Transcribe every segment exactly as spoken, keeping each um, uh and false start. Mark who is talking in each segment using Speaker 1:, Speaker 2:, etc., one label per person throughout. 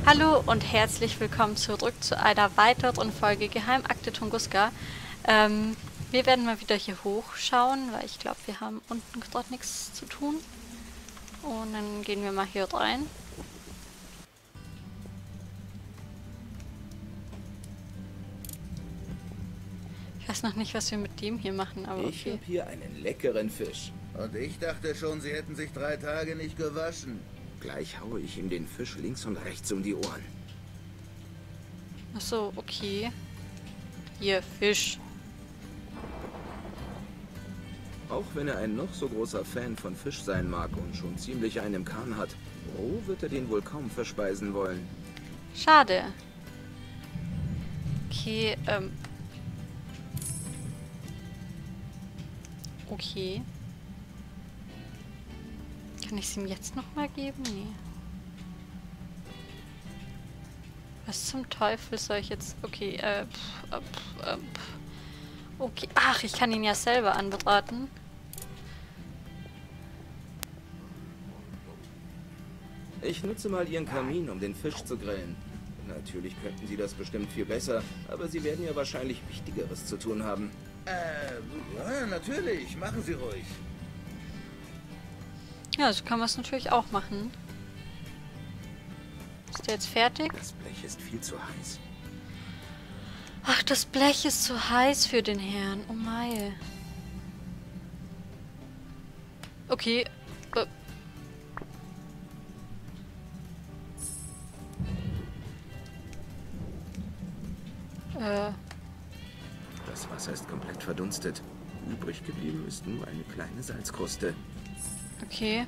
Speaker 1: Hallo und herzlich willkommen zurück zu einer weiteren Folge Geheimakte Tunguska. Ähm, wir werden mal wieder hier hochschauen, weil ich glaube, wir haben unten gerade nichts zu tun. Und dann gehen wir mal hier rein. Ich weiß noch nicht, was wir mit dem hier machen, aber
Speaker 2: Ich
Speaker 1: okay.
Speaker 2: habe hier einen leckeren Fisch.
Speaker 3: Und ich dachte schon, sie hätten sich drei Tage nicht gewaschen.
Speaker 2: Gleich haue ich ihm den Fisch links und rechts um die Ohren.
Speaker 1: Ach so, okay. Hier, Fisch.
Speaker 2: Auch wenn er ein noch so großer Fan von Fisch sein mag und schon ziemlich einen im Kahn hat, roh wird er den wohl kaum verspeisen wollen.
Speaker 1: Schade. Okay, ähm. Okay. Kann ich es ihm jetzt nochmal geben? Nee. Was zum Teufel soll ich jetzt... Okay, äh, pff, äh, pff, äh, pff. Okay, ach, ich kann ihn ja selber anbraten.
Speaker 2: Ich nutze mal Ihren Kamin, um den Fisch zu grillen. Natürlich könnten Sie das bestimmt viel besser, aber Sie werden ja wahrscheinlich Wichtigeres zu tun haben.
Speaker 3: Äh, ja, natürlich. Machen Sie ruhig.
Speaker 1: Ja, so kann man es natürlich auch machen. Ist der jetzt fertig?
Speaker 2: Das Blech ist viel zu heiß.
Speaker 1: Ach, das Blech ist zu heiß für den Herrn. Oh mei. Okay. Äh. Äh.
Speaker 2: Das Wasser ist komplett verdunstet. Übrig geblieben ist nur eine kleine Salzkruste.
Speaker 1: Okay.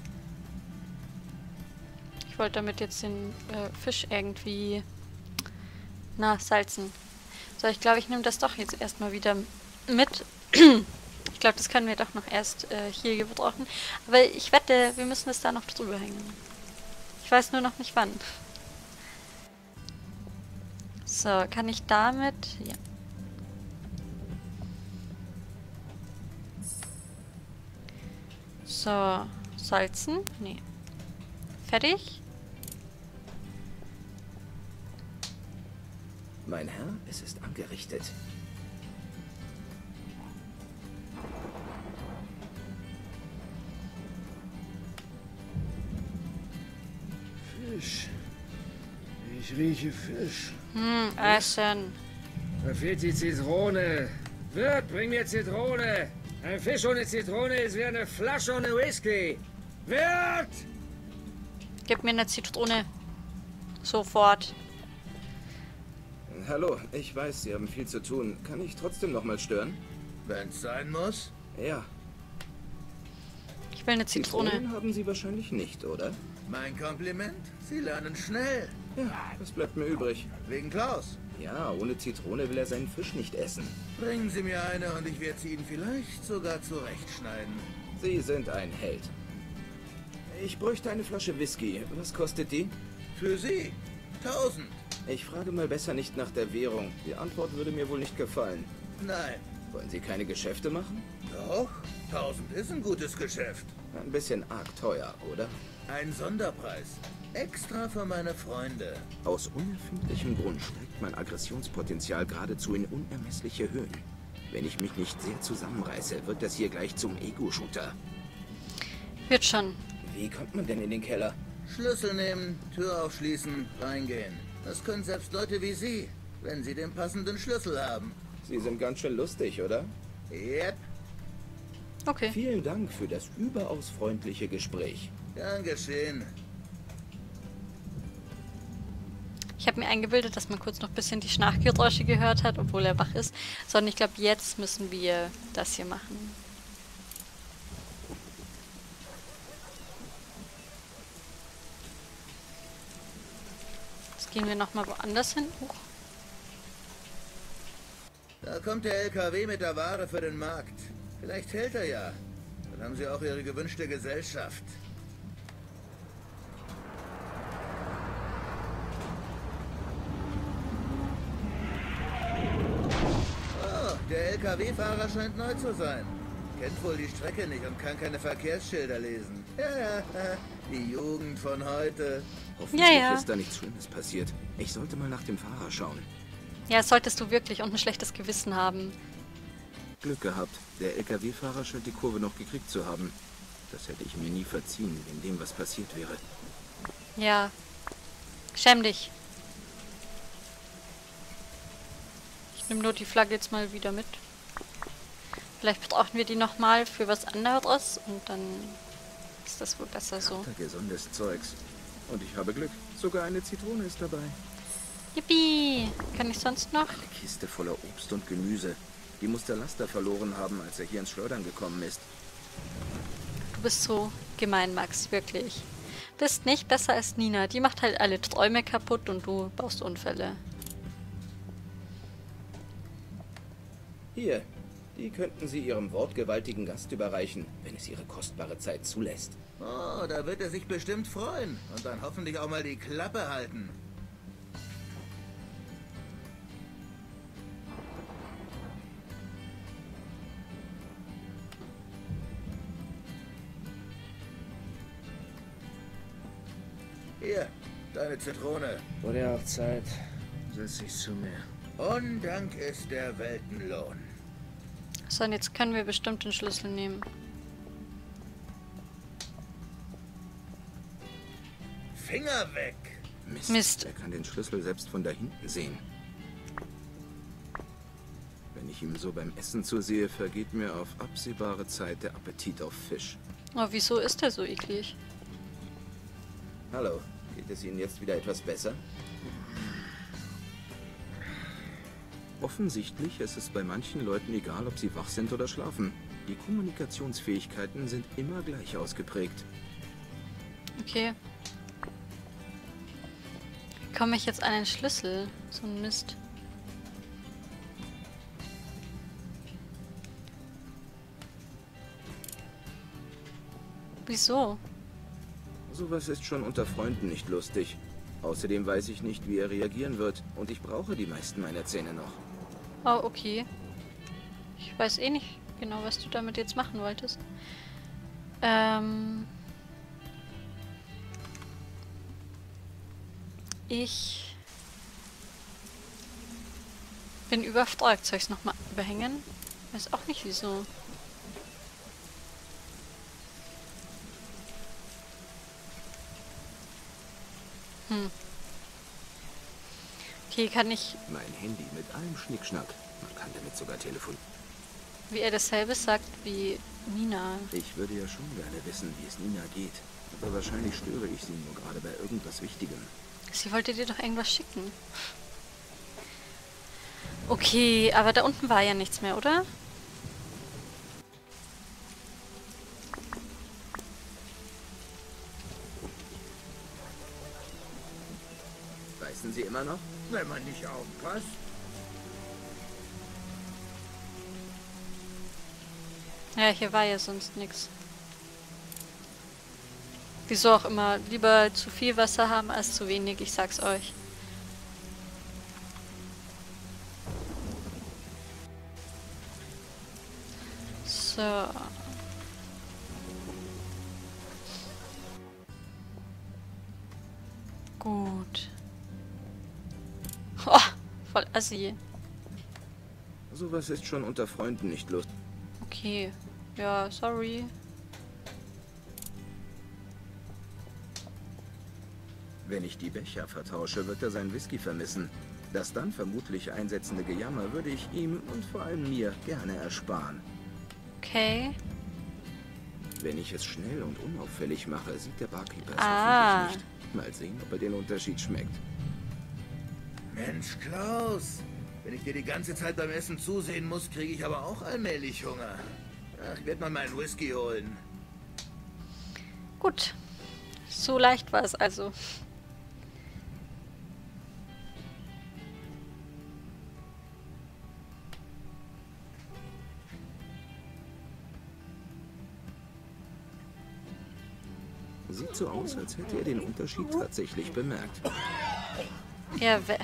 Speaker 1: Ich wollte damit jetzt den äh, Fisch irgendwie... Na, salzen. So, ich glaube, ich nehme das doch jetzt erstmal wieder mit. Ich glaube, das können wir doch noch erst äh, hier gebrauchen. Aber ich wette, wir müssen es da noch drüber hängen. Ich weiß nur noch nicht wann. So, kann ich damit... Ja. So, salzen? Nee. Fertig?
Speaker 2: Mein Herr, es ist angerichtet.
Speaker 4: Fisch. Ich rieche Fisch.
Speaker 1: Hm, essen.
Speaker 4: Da fehlt die Zitrone. Wirt, bring mir Zitrone. Ein Fisch ohne Zitrone ist wie eine Flasche ohne Whisky. Wirt!
Speaker 1: Gib mir eine Zitrone. Sofort.
Speaker 2: Hallo, ich weiß, Sie haben viel zu tun. Kann ich trotzdem noch mal stören?
Speaker 3: Wenn's sein muss.
Speaker 2: Ja.
Speaker 1: Ich will eine Zitrone.
Speaker 2: Zitronen haben Sie wahrscheinlich nicht, oder?
Speaker 3: Mein Kompliment. Sie lernen schnell.
Speaker 2: Ja, das bleibt mir übrig.
Speaker 3: Wegen Klaus.
Speaker 2: Ja, ohne Zitrone will er seinen Fisch nicht essen.
Speaker 3: Bringen Sie mir eine und ich werde sie Ihnen vielleicht sogar zurechtschneiden.
Speaker 2: Sie sind ein Held. Ich bräuchte eine Flasche Whisky. Was kostet die?
Speaker 3: Für Sie. Tausend.
Speaker 2: Ich frage mal besser nicht nach der Währung. Die Antwort würde mir wohl nicht gefallen.
Speaker 3: Nein.
Speaker 2: Wollen Sie keine Geschäfte machen?
Speaker 3: Doch. Tausend ist ein gutes Geschäft.
Speaker 2: Ein bisschen arg teuer, oder?
Speaker 3: Ein Sonderpreis. Extra für meine Freunde.
Speaker 2: Aus unerfindlichem Grund steigt mein Aggressionspotenzial geradezu in unermessliche Höhen. Wenn ich mich nicht sehr zusammenreiße, wird das hier gleich zum Ego-Shooter.
Speaker 1: Wird schon.
Speaker 2: Wie kommt man denn in den Keller?
Speaker 3: Schlüssel nehmen, Tür aufschließen, reingehen. Das können selbst Leute wie Sie, wenn Sie den passenden Schlüssel haben.
Speaker 2: Sie sind ganz schön lustig, oder?
Speaker 3: Yep.
Speaker 1: Okay.
Speaker 2: Vielen Dank für das überaus freundliche Gespräch.
Speaker 3: Gern geschehen.
Speaker 1: Ich habe mir eingebildet, dass man kurz noch ein bisschen die Schnarchgeräusche gehört hat, obwohl er wach ist. Sondern ich glaube, jetzt müssen wir das hier machen. Jetzt gehen wir nochmal woanders hin. Huch.
Speaker 3: Da kommt der L K W mit der Ware für den Markt. Vielleicht hält er ja. Dann haben Sie auch Ihre gewünschte Gesellschaft. Oh, der L K W-Fahrer scheint neu zu sein. Kennt wohl die Strecke nicht und kann keine Verkehrsschilder lesen. Ja, ja, Die Jugend von heute.
Speaker 2: Hoffentlich
Speaker 1: Ja, ja.
Speaker 2: ist da nichts Schlimmes passiert. Ich sollte mal nach dem Fahrer schauen.
Speaker 1: Ja, das solltest du wirklich und ein schlechtes Gewissen haben.
Speaker 2: Glück gehabt. Der L K W-Fahrer scheint die Kurve noch gekriegt zu haben. Das hätte ich mir nie verziehen, wenn dem was passiert wäre.
Speaker 1: Ja. Schäm dich. Ich nehme nur die Flagge jetzt mal wieder mit. Vielleicht brauchen wir die nochmal für was anderes und dann ist das wohl besser so.
Speaker 2: Gesundes Zeugs. Und ich habe Glück. Sogar eine Zitrone ist dabei.
Speaker 1: Yippie! Kann ich sonst noch?
Speaker 2: Eine Kiste voller Obst und Gemüse. Die muss der Laster verloren haben, als er hier ins Schleudern gekommen ist.
Speaker 1: Du bist so gemein, Max, wirklich. Bist nicht besser als Nina. Die macht halt alle Träume kaputt und du baust Unfälle.
Speaker 2: Hier, die könnten Sie Ihrem wortgewaltigen Gast überreichen, wenn es Ihre kostbare Zeit zulässt.
Speaker 3: Oh, da wird er sich bestimmt freuen. Und dann hoffentlich auch mal die Klappe halten. Hier, deine Zitrone.
Speaker 4: Wurde auch Zeit. Setz dich zu mir.
Speaker 3: Undank ist der Weltenlohn.
Speaker 1: So, und jetzt können wir bestimmt den Schlüssel nehmen.
Speaker 3: Finger weg!
Speaker 2: Mist.
Speaker 1: Mist.
Speaker 2: Er kann den Schlüssel selbst von da hinten sehen. Wenn ich ihm so beim Essen zusehe, vergeht mir auf absehbare Zeit der Appetit auf Fisch.
Speaker 1: Oh, wieso ist der so eklig?
Speaker 2: Hallo, geht es Ihnen jetzt wieder etwas besser? Offensichtlich ist es bei manchen Leuten egal, ob sie wach sind oder schlafen. Die Kommunikationsfähigkeiten sind immer gleich ausgeprägt.
Speaker 1: Okay. Wie komme ich jetzt an den Schlüssel? So ein Mist. Wieso?
Speaker 2: Sowas ist schon unter Freunden nicht lustig. Außerdem weiß ich nicht, wie er reagieren wird. Und ich brauche die meisten meiner Zähne noch.
Speaker 1: Oh, okay. Ich weiß eh nicht genau, was du damit jetzt machen wolltest. Ähm... Ich bin überfragt. Soll ich es nochmal überhängen? Weiß auch nicht wieso. Hm. Okay, kann ich,
Speaker 2: Mein Handy mit allem Schnickschnack. Man kann damit sogar telefonieren.
Speaker 1: wie er dasselbe sagt wie Nina.
Speaker 2: Ich würde ja schon gerne wissen, wie es Nina geht. Aber wahrscheinlich störe ich sie nur gerade bei irgendwas Wichtigem.
Speaker 1: Sie wollte dir doch irgendwas schicken. Okay, aber da unten war ja nichts mehr, oder?
Speaker 2: Beißen Sie immer noch?
Speaker 3: Wenn man nicht aufpasst.
Speaker 1: Ja, hier war ja sonst nichts. Wieso auch immer. Lieber zu viel Wasser haben als zu wenig, ich sag's euch. So. Gut. Oh, voll assi.
Speaker 2: Sowas ist schon unter Freunden nicht lustig.
Speaker 1: Okay. Ja, sorry.
Speaker 2: Wenn ich die Becher vertausche, wird er sein Whisky vermissen. Das dann vermutlich einsetzende Gejammer würde ich ihm und vor allem mir gerne ersparen.
Speaker 1: Okay.
Speaker 2: Wenn ich es schnell und unauffällig mache, sieht der Barkeeper es
Speaker 1: Ah.
Speaker 2: hoffentlich nicht. Mal sehen, ob er den Unterschied schmeckt.
Speaker 3: Mensch, Klaus. Wenn ich dir die ganze Zeit beim Essen zusehen muss, kriege ich aber auch allmählich Hunger. Ach, ich werde mal meinen Whisky holen.
Speaker 1: Gut. So leicht war es also.
Speaker 2: Sieht so aus, als hätte er den Unterschied tatsächlich bemerkt.
Speaker 1: Ja, we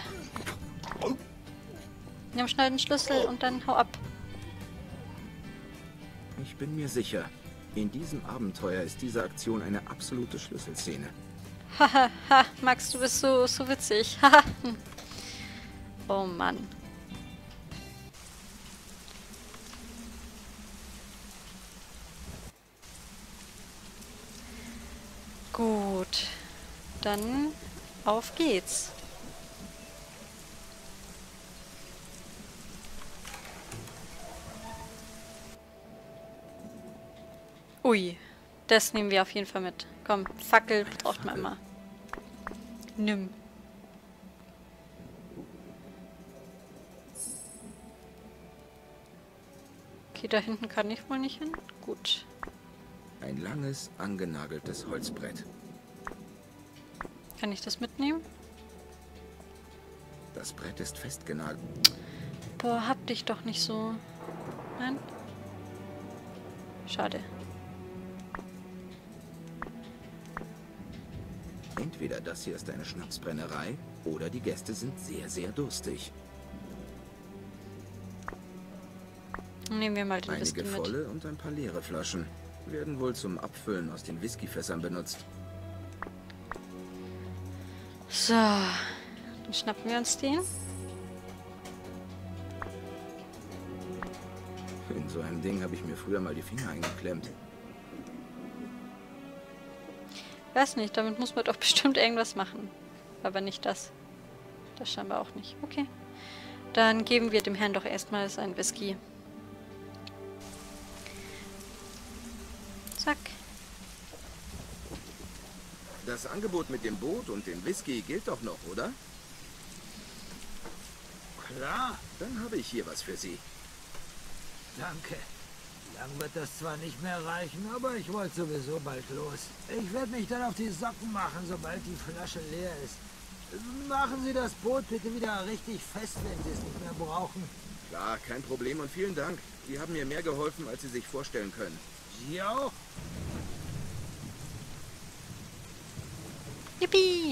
Speaker 1: Nimm schnell den Schlüssel und dann hau ab.
Speaker 2: Ich bin mir sicher, In diesem Abenteuer ist diese Aktion eine absolute Schlüsselszene.
Speaker 1: Haha, ha, Max, du bist so, so witzig. Haha. Oh Mann. Gut. Dann auf geht's. Ui, das nehmen wir auf jeden Fall mit. Komm, Fackel braucht man immer. Nimm. Okay, da hinten kann ich wohl nicht hin. Gut.
Speaker 2: Ein langes, angenageltes Holzbrett.
Speaker 1: Kann ich das mitnehmen?
Speaker 2: Das Brett ist festgenagelt.
Speaker 1: Boah, hab dich doch nicht so. Nein? Schade.
Speaker 2: Entweder das hier ist eine Schnapsbrennerei oder die Gäste sind sehr, sehr durstig.
Speaker 1: Nehmen wir mal den
Speaker 2: Einige
Speaker 1: Whisky mit.
Speaker 2: volle und ein paar leere Flaschen. Werden wohl zum Abfüllen aus den Whiskyfässern benutzt.
Speaker 1: So, dann schnappen wir uns den.
Speaker 2: In so einem Ding habe ich mir früher mal die Finger eingeklemmt.
Speaker 1: Weiß nicht, damit muss man doch bestimmt irgendwas machen. Aber nicht das. Das scheinbar auch nicht. Okay. Dann geben wir dem Herrn doch erstmal seinen Whisky. Zack.
Speaker 2: Das Angebot mit dem Boot und dem Whisky gilt doch noch, oder?
Speaker 5: Klar,
Speaker 2: Dann habe ich hier was für Sie.
Speaker 5: danke. Lang wird das zwar nicht mehr reichen, aber ich wollte sowieso bald los. Ich werde mich dann auf die Socken machen, sobald die Flasche leer ist. Machen Sie das Boot bitte wieder richtig fest, wenn Sie es nicht mehr brauchen.
Speaker 2: Klar, kein Problem und vielen Dank. Sie haben mir mehr geholfen, als Sie sich vorstellen können.
Speaker 5: Sie auch?
Speaker 1: Yippie!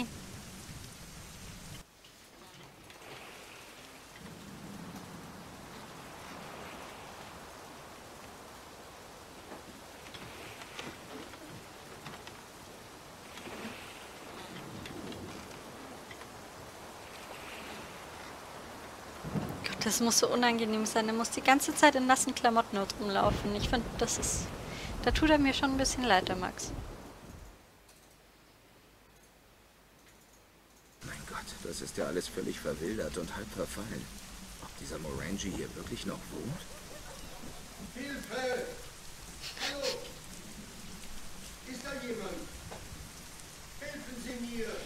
Speaker 1: Gott, das muss so unangenehm sein. Er muss die ganze Zeit in nassen Klamotten rumlaufen. Ich finde, das ist... Da tut er mir schon ein bisschen leid, der Max.
Speaker 2: Mein Gott, das ist ja alles völlig verwildert und halb verfallen. Ob dieser Morangi hier wirklich noch wohnt?
Speaker 6: Hilfe! Hallo! Ist da jemand? Helfen Sie mir!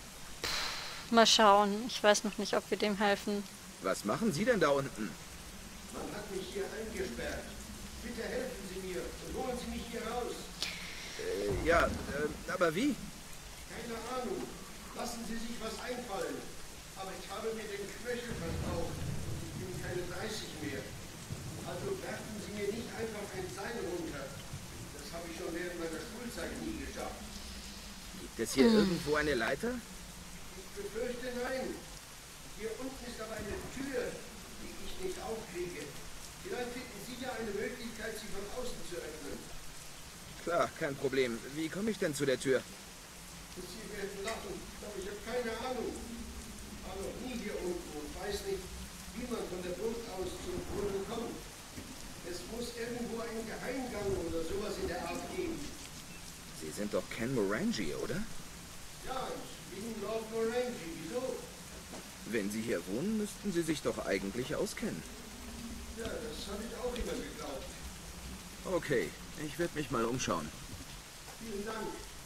Speaker 1: Mal schauen. Ich weiß noch nicht, ob wir dem helfen.
Speaker 2: Was machen Sie denn da unten?
Speaker 6: Man hat mich hier eingesperrt. Bitte helfen Sie mir und holen Sie mich hier raus.
Speaker 2: Äh, ja, äh, aber wie?
Speaker 6: Keine Ahnung. Lassen Sie sich was einfallen. Aber ich habe mir den Knöchel verbraucht. Ich bin keine dreißig mehr. Also werfen Sie mir nicht einfach ein Seil runter. Das habe ich schon während meiner Schulzeit nie geschafft.
Speaker 2: Gibt es hier irgendwo eine Leiter?
Speaker 6: Ich befürchte nein. Hier unten ist aber eine Tür, die ich nicht aufkriege. Vielleicht finden Sie ja eine Möglichkeit, sie von außen zu öffnen.
Speaker 2: Klar, kein Problem. Wie komme ich denn zu der Tür?
Speaker 6: Sie werden lachen, aber ich habe keine Ahnung. War noch nie hier unten und weiß nicht, wie man von der Bucht aus zum Brunnen kommt. Es muss irgendwo einen Geheimgang oder sowas in der Art geben.
Speaker 2: Sie sind doch Ken Morangi, oder?
Speaker 6: Ja, ich bin Lord Morangi. Wieso?
Speaker 2: Wenn Sie hier wohnen, müssten Sie sich doch eigentlich auskennen.
Speaker 6: Ja, das habe ich auch immer geglaubt.
Speaker 2: Okay, ich werde mich mal umschauen.
Speaker 6: Vielen Dank.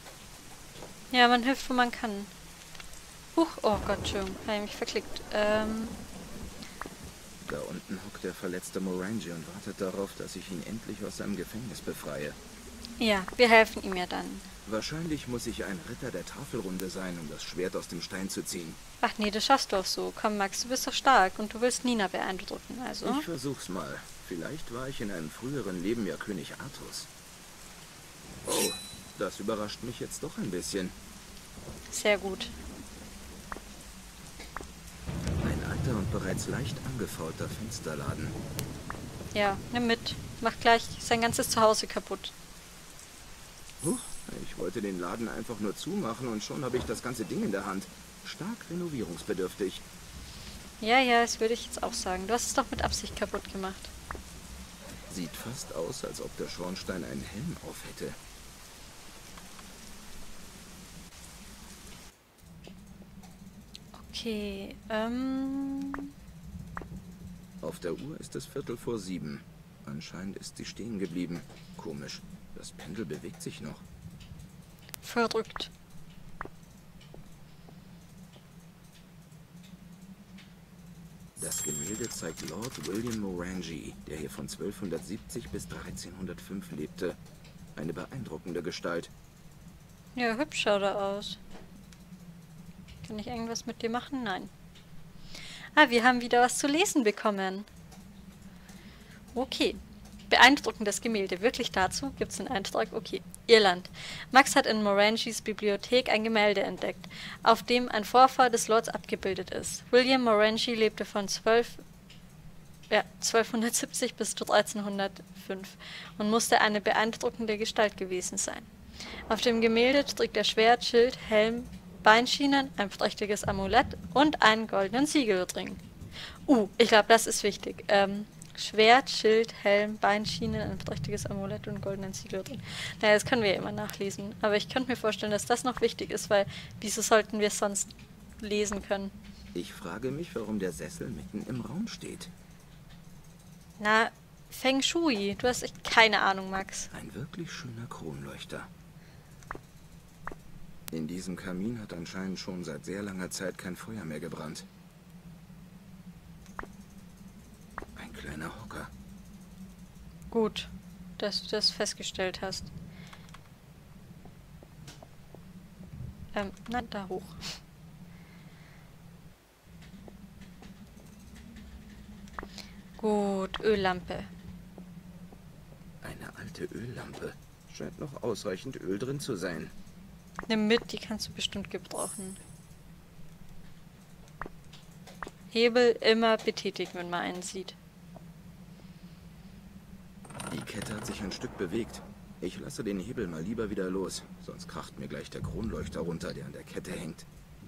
Speaker 1: Ja, man hilft, wo man kann. Huch, oh Gott, Entschuldigung, habe ich mich verklickt. Ähm,
Speaker 2: Da unten hockt der verletzte Morangi und wartet darauf, dass ich ihn endlich aus seinem Gefängnis befreie.
Speaker 1: ja, wir helfen ihm ja dann.
Speaker 2: Wahrscheinlich muss ich ein Ritter der Tafelrunde sein, um das Schwert aus dem Stein zu ziehen.
Speaker 1: Ach nee, das schaffst du auch so. Komm, Max, du bist doch stark und du willst Nina beeindrucken, also.
Speaker 2: Ich versuch's mal. Vielleicht war ich in einem früheren Leben ja König Artus. Oh, das überrascht mich jetzt doch ein bisschen.
Speaker 1: Sehr gut.
Speaker 2: Ein alter und bereits leicht angefaulter Fensterladen.
Speaker 1: Ja, nimm mit. Mach gleich sein ganzes Zuhause kaputt.
Speaker 2: Huch, ich wollte den Laden einfach nur zumachen und schon habe ich das ganze Ding in der Hand. Stark renovierungsbedürftig.
Speaker 1: Ja, ja, das würde ich jetzt auch sagen. Du hast es doch mit Absicht kaputt gemacht.
Speaker 2: Sieht fast aus, als ob der Schornstein einen Helm auf hätte.
Speaker 1: Okay, ähm...
Speaker 2: Auf der Uhr ist es Viertel vor sieben. Anscheinend ist sie stehen geblieben. Komisch, das Pendel bewegt sich noch.
Speaker 1: verrückt.
Speaker 2: Das Gemälde zeigt Lord William Morangi, der hier von zwölfhundertsiebzig bis dreizehnhundertfünf lebte. Eine beeindruckende Gestalt.
Speaker 1: Ja, hübsch schaut er aus. Kann ich irgendwas mit dir machen? Nein. Ah, wir haben wieder was zu lesen bekommen. Okay. Beeindruckendes Gemälde. Wirklich dazu? Gibt es einen Eintrag? Okay. Irland. Max hat in Morangis Bibliothek ein Gemälde entdeckt, auf dem ein Vorfahr des Lords abgebildet ist. William Morangi lebte von zwölf, ja, zwölfhundertsiebzig bis dreizehnhundertfünf und musste eine beeindruckende Gestalt gewesen sein. Auf dem Gemälde trägt er Schwert, Schild, Helm, Beinschienen, ein prächtiges Amulett und einen goldenen Siegelring. Uh, ich glaube, das ist wichtig. Ähm, Schwert, Schild, Helm, Beinschienen, ein prächtiges Amulett und goldenen Siegelring. Naja, das können wir ja immer nachlesen. Aber ich könnte mir vorstellen, dass das noch wichtig ist, weil wieso sollten wir es sonst lesen können?
Speaker 2: Ich frage mich, warum der Sessel mitten im Raum steht.
Speaker 1: Na, Feng Shui. Du hast echt keine Ahnung, Max.
Speaker 2: Ein wirklich schöner Kronleuchter. In diesem Kamin hat anscheinend schon seit sehr langer Zeit kein Feuer mehr gebrannt. Ein kleiner Hocker.
Speaker 1: Gut, dass du das festgestellt hast. Ähm, nein, da hoch. Gut, Öllampe.
Speaker 2: Eine alte Öllampe. Scheint noch ausreichend Öl drin zu sein.
Speaker 1: Nimm mit, die kannst du bestimmt gebrauchen. Hebel immer betätigen, wenn man einen sieht.
Speaker 2: Die Kette hat sich ein Stück bewegt. Ich lasse den Hebel mal lieber wieder los, sonst kracht mir gleich der Kronleuchter runter, der an der Kette hängt.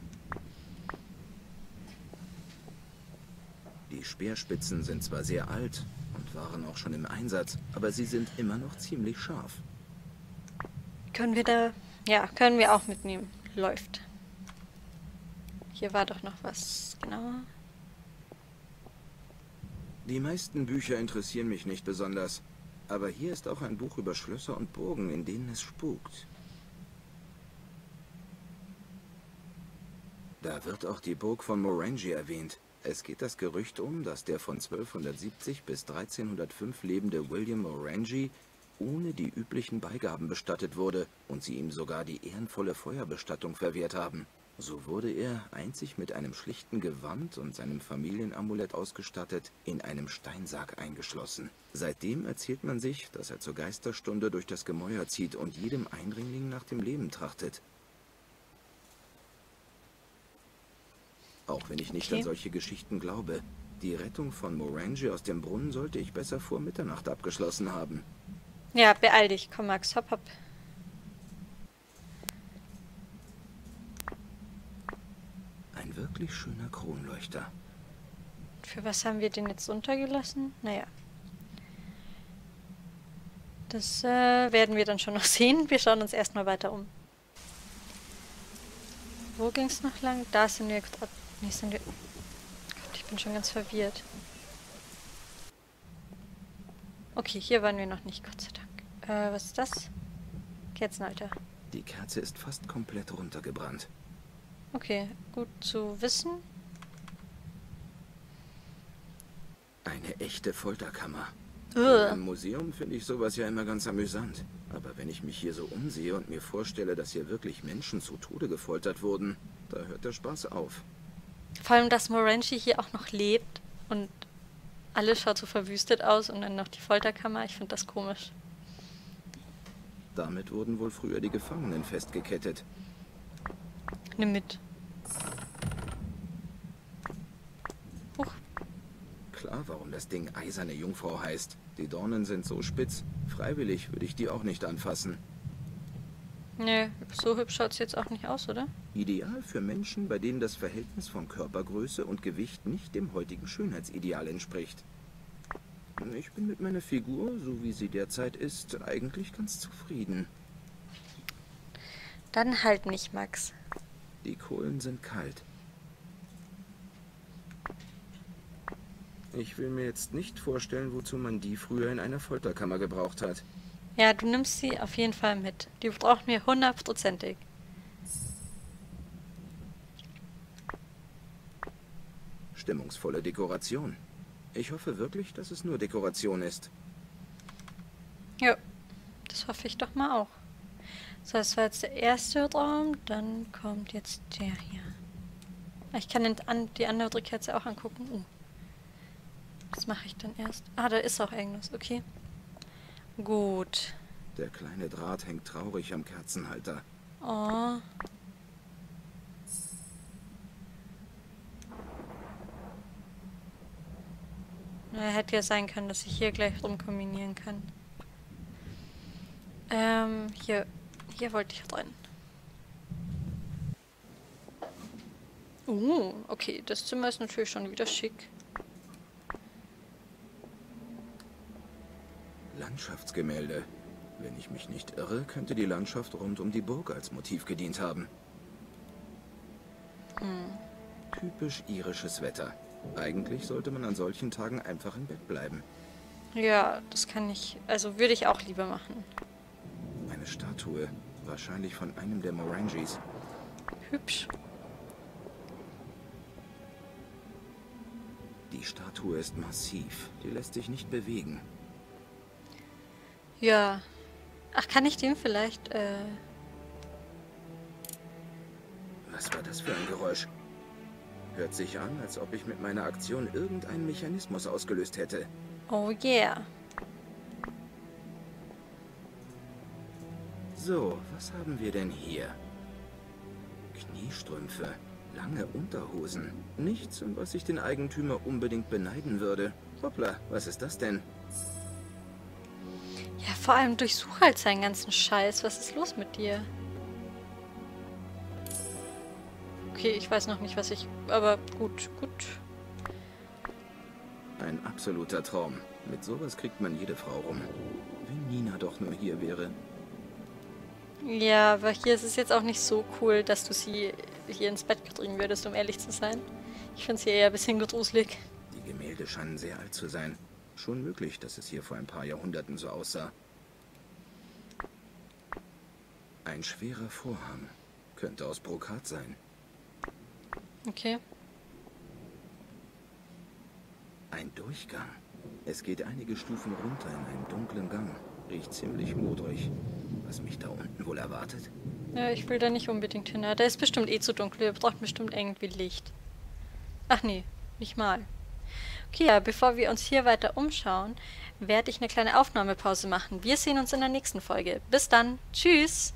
Speaker 2: Die Speerspitzen sind zwar sehr alt und waren auch schon im Einsatz, aber sie sind immer noch ziemlich scharf.
Speaker 1: Können wir da... Ja, können wir auch mitnehmen. Läuft. Hier war doch noch was genauer.
Speaker 2: Die meisten Bücher interessieren mich nicht besonders. Aber hier ist auch ein Buch über Schlösser und Burgen, in denen es spukt. Da wird auch die Burg von Morangi erwähnt. Es geht das Gerücht um, dass der von zwölfhundertsiebzig bis dreizehnhundertfünf lebende William Morangi ohne die üblichen Beigaben bestattet wurde und sie ihm sogar die ehrenvolle Feuerbestattung verwehrt haben. So wurde er, einzig mit einem schlichten Gewand und seinem Familienamulett ausgestattet, in einem Steinsarg eingeschlossen. Seitdem erzählt man sich, dass er zur Geisterstunde durch das Gemäuer zieht und jedem Eindringling nach dem Leben trachtet. Auch wenn ich nicht
Speaker 1: Okay.
Speaker 2: an solche Geschichten glaube, die Rettung von Morangi aus dem Brunnen sollte ich besser vor Mitternacht abgeschlossen haben.
Speaker 1: Ja, beeil dich. Komm, Max, hopp, hopp.
Speaker 2: Ein wirklich schöner Kronleuchter.
Speaker 1: Für was haben wir den jetzt runtergelassen? Naja. Das äh, werden wir dann schon noch sehen. Wir schauen uns erstmal weiter um. Wo ging es noch lang? Da sind wir gerade... Nee, sind wir... Gott, ich bin schon ganz verwirrt. Okay, hier waren wir noch nicht, Gott sei Dank. Äh, was ist das? Kerzenhalter.
Speaker 2: Die Kerze ist fast komplett runtergebrannt.
Speaker 1: Okay, gut zu wissen.
Speaker 2: Eine echte Folterkammer.
Speaker 1: Ugh.
Speaker 2: Im Museum finde ich sowas ja immer ganz amüsant. Aber wenn ich mich hier so umsehe und mir vorstelle, dass hier wirklich Menschen zu Tode gefoltert wurden, da hört der Spaß auf.
Speaker 1: Vor allem, dass Morangi hier auch noch lebt und alles schaut so verwüstet aus und dann noch die Folterkammer. Ich finde das komisch.
Speaker 2: Damit wurden wohl früher die Gefangenen festgekettet.
Speaker 1: Nimm mit. Huch.
Speaker 2: Klar, warum das Ding eiserne Jungfrau heißt. Die Dornen sind so spitz. Freiwillig würde ich die auch nicht anfassen.
Speaker 1: Nö, so hübsch schaut es jetzt auch nicht aus, oder?
Speaker 2: Ideal für Menschen, bei denen das Verhältnis von Körpergröße und Gewicht nicht dem heutigen Schönheitsideal entspricht. Ich bin mit meiner Figur, so wie sie derzeit ist, eigentlich ganz zufrieden.
Speaker 1: Dann halt nicht, Max.
Speaker 2: Die Kohlen sind kalt. Ich will mir jetzt nicht vorstellen, wozu man die früher in einer Folterkammer gebraucht hat.
Speaker 1: Ja, du nimmst sie auf jeden Fall mit. Die brauchen wir hundertprozentig.
Speaker 2: Stimmungsvolle Dekoration. Ich hoffe wirklich, dass es nur Dekoration ist.
Speaker 1: Ja, das hoffe ich doch mal auch. So, das war jetzt der erste Raum. Dann kommt jetzt der hier. Ich kann den, an, die andere Kerze auch angucken. Uh. Das mache ich dann erst. Ah, da ist auch irgendwas. Okay. Gut.
Speaker 2: Der kleine Draht hängt traurig am Kerzenhalter.
Speaker 1: Oh. Na, hätte ja sein können, dass ich hier gleich rum kombinieren kann. Ähm, hier. Hier wollte ich rein. Uh, okay. Das Zimmer ist natürlich schon wieder schick.
Speaker 2: Landschaftsgemälde. Wenn ich mich nicht irre, könnte die Landschaft rund um die Burg als Motiv gedient haben.
Speaker 1: Hm.
Speaker 2: Typisch irisches Wetter. Eigentlich sollte man an solchen Tagen einfach im Bett bleiben.
Speaker 1: Ja, das kann ich... Also würde ich auch lieber machen.
Speaker 2: Eine Statue. Wahrscheinlich von einem der Morangis.
Speaker 1: Hübsch.
Speaker 2: Die Statue ist massiv. Die lässt sich nicht bewegen.
Speaker 1: Ja. Ach, kann ich den vielleicht, äh...
Speaker 2: Was war das für ein Geräusch? Hört sich an, als ob ich mit meiner Aktion irgendeinen Mechanismus ausgelöst hätte.
Speaker 1: Oh yeah.
Speaker 2: So, was haben wir denn hier? Kniestrümpfe, lange Unterhosen. Nichts, um was ich den Eigentümer unbedingt beneiden würde. Hoppla, was ist das denn?
Speaker 1: Ja, vor allem durchsuch halt seinen ganzen Scheiß. Was ist los mit dir? Okay, ich weiß noch nicht, was ich... Aber gut, gut.
Speaker 2: Ein absoluter Traum. Mit sowas kriegt man jede Frau rum. Wenn Nina doch nur hier wäre.
Speaker 1: Ja, aber hier ist es jetzt auch nicht so cool, dass du sie hier ins Bett bringen würdest, um ehrlich zu sein. Ich finde sie eher ein bisschen gruselig.
Speaker 2: Die Gemälde scheinen sehr alt zu sein. Schon möglich, dass es hier vor ein paar Jahrhunderten so aussah. Ein schwerer Vorhang. Könnte aus Brokat sein.
Speaker 1: Okay.
Speaker 2: Ein Durchgang. Es geht einige Stufen runter in einen dunklen Gang. Riecht ziemlich modrig. Was mich da unten wohl erwartet?
Speaker 1: Ja, ich will da nicht unbedingt hin. Da ist bestimmt eh zu dunkel. Wir brauchen bestimmt irgendwie Licht. Ach nee, nicht mal. Okay, ja, bevor wir uns hier weiter umschauen, werde ich eine kleine Aufnahmepause machen. Wir sehen uns in der nächsten Folge. Bis dann. Tschüss.